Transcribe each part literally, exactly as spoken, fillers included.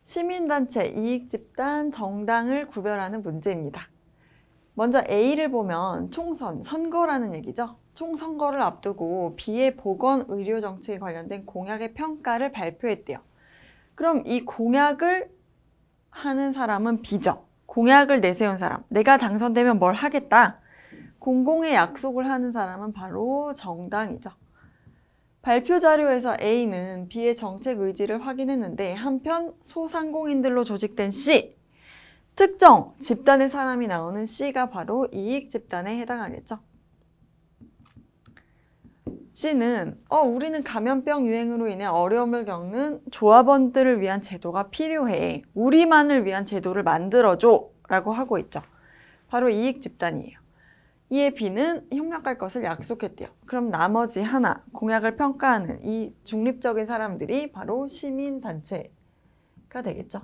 시민단체, 이익집단, 정당을 구별하는 문제입니다. 먼저 A를 보면 총선, 선거라는 얘기죠. 총선거를 앞두고 B의 보건, 의료 정책에 관련된 공약의 평가를 발표했대요. 그럼 이 공약을 하는 사람은 B죠. 공약을 내세운 사람, 내가 당선되면 뭘 하겠다. 공공의 약속을 하는 사람은 바로 정당이죠. 발표 자료에서 A는 B의 정책 의지를 확인했는데 한편 소상공인들로 조직된 C, 특정 집단의 사람이 나오는 C가 바로 이익집단에 해당하겠죠. C는 어, 우리는 감염병 유행으로 인해 어려움을 겪는 조합원들을 위한 제도가 필요해. 우리만을 위한 제도를 만들어줘 라고 하고 있죠. 바로 이익집단이에요. 이에 B는 협력할 것을 약속했대요. 그럼 나머지 하나, 공약을 평가하는 이 중립적인 사람들이 바로 시민단체가 되겠죠.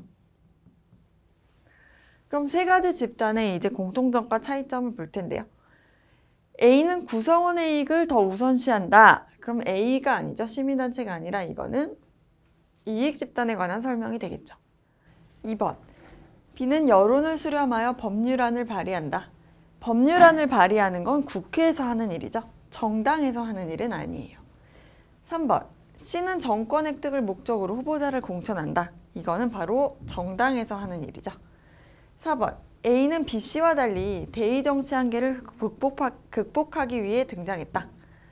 그럼 세 가지 집단의 이제 공통점과 차이점을 볼 텐데요. A는 구성원의 이익을 더 우선시한다. 그럼 A가 아니죠. 시민단체가 아니라 이거는 이익집단에 관한 설명이 되겠죠. 이 번, B는 여론을 수렴하여 법률안을 발의한다. 법률안을 발의하는 건 국회에서 하는 일이죠. 정당에서 하는 일은 아니에요. 삼 번, C는 정권 획득을 목적으로 후보자를 공천한다. 이거는 바로 정당에서 하는 일이죠. 사 번, A는 B씨와 달리 대의 정치 한계를 극복하, 극복하기 위해 등장했다.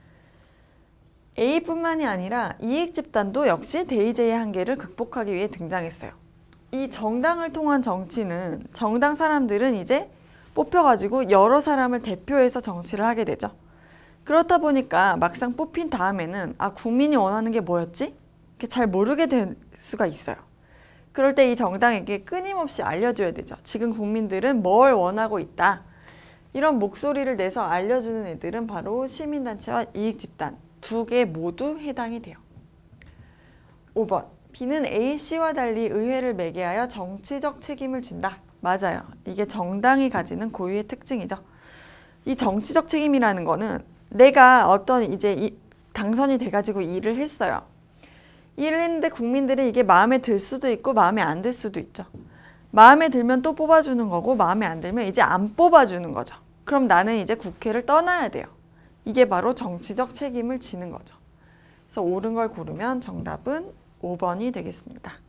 A뿐만이 아니라 이익집단도 역시 대의제의 한계를 극복하기 위해 등장했어요. 이 정당을 통한 정치는 정당 사람들은 이제 뽑혀가지고 여러 사람을 대표해서 정치를 하게 되죠. 그렇다 보니까 막상 뽑힌 다음에는 아, 국민이 원하는 게 뭐였지? 이렇게 잘 모르게 될 수가 있어요. 그럴 때 이 정당에게 끊임없이 알려줘야 되죠. 지금 국민들은 뭘 원하고 있다. 이런 목소리를 내서 알려주는 애들은 바로 시민단체와 이익집단 두 개 모두 해당이 돼요. 오 번, B는 A씨와 달리 의회를 매개하여 정치적 책임을 진다. 맞아요. 이게 정당이 가지는 고유의 특징이죠. 이 정치적 책임이라는 거는 내가 어떤 이제 이, 당선이 돼가지고 일을 했어요. 일을 했는데 국민들이 이게 마음에 들 수도 있고 마음에 안 들 수도 있죠. 마음에 들면 또 뽑아주는 거고 마음에 안 들면 이제 안 뽑아주는 거죠. 그럼 나는 이제 국회를 떠나야 돼요. 이게 바로 정치적 책임을 지는 거죠. 그래서 옳은 걸 고르면 정답은 오 번이 되겠습니다.